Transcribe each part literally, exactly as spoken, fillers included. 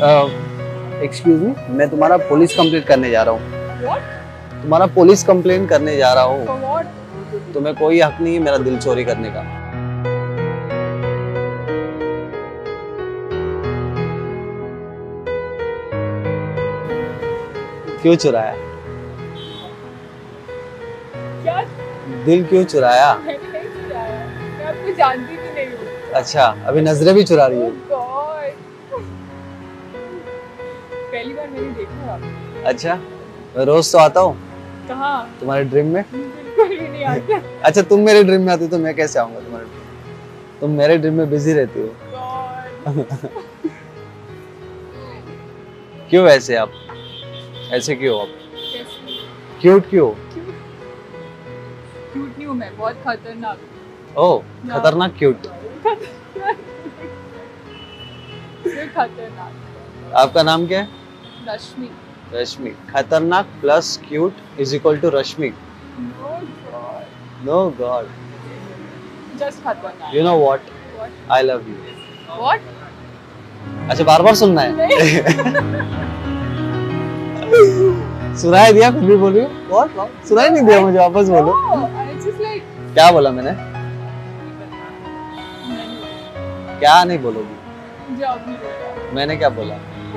Excuse me, मैं तुम्हारा police complaint करने जा रहा हूँ। What? तुम्हारा पुलिस कंप्लेंट करने जा रहा हूँ। For what? तुम्हें कोई हक नहीं है मेरा दिल चोरी करने का। क्यों चुराया? क्या? दिल क्यों चुराया? मैंने नहीं चुराया, मैं आपको जानती भी नहीं हूँ। अच्छा, अभी नजरें भी चुरा रही Oh है। God. पहली बार मैंने देखा आपको। अच्छा, मैं रोज तो आता हूँ कहाँ? तुम्हारे ड्रीम में। बिल्कुल भी नहीं आता। अच्छा, तुम मेरे ड्रीम में आती तो मैं कैसे आऊंगा तुम्हारे ड्रीम में? तुम मेरे ड्रीम में बिजी रहती हो। God. क्यों ऐसे आप? ऐसे क्यों आप? कैसे? क्यूट क्यों? क्यूट नहीं हूँ मैं, बहुत खतरनाक। ओह, खतरनाक क्यूट। सिर्फ खतरनाक। आपका नाम क्या है? रश्मि। रश्मि। खतरनाक plus cute is equal to Rashmi. No God. No God. Just खतरनाक। You know what? What? I love you. What? अच्छा, बार बार सुनना है? नहीं। सुनाई दिया फिर भी बोल रही हो? व्हाट? सुनाई नहीं दिया मुझे, वापस बोलो। No, I just like. क्या बोला मैंने? नहीं। क्या नहीं बोलोगी? जो आपने बोला। मैंने क्या बोला?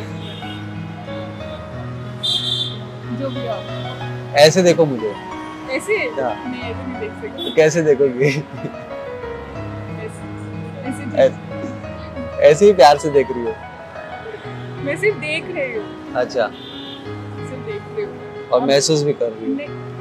जो भी आप। ऐसे देखो मुझे। ऐसे? क्या? नहीं, ऐसे नहीं देख सकती। तो कैसे देखोगी? ऐसे ऐसे देख- ऐसे ऐसे ही प्यार से देख रही हो। मैं सिर्फ देख रही हूँ। अच्छा, सिर्फ देख रही हूँ। और महसूस भी कर रही हो। नहीं,